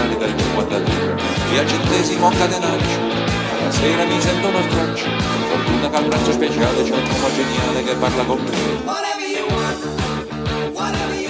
settimanali dal 53, via centesimo catenaccio. La sera mi sento uno straccio, fortuna che al braccio speciale c'è un uomo geniale che parla con me. Whatever you want, whatever you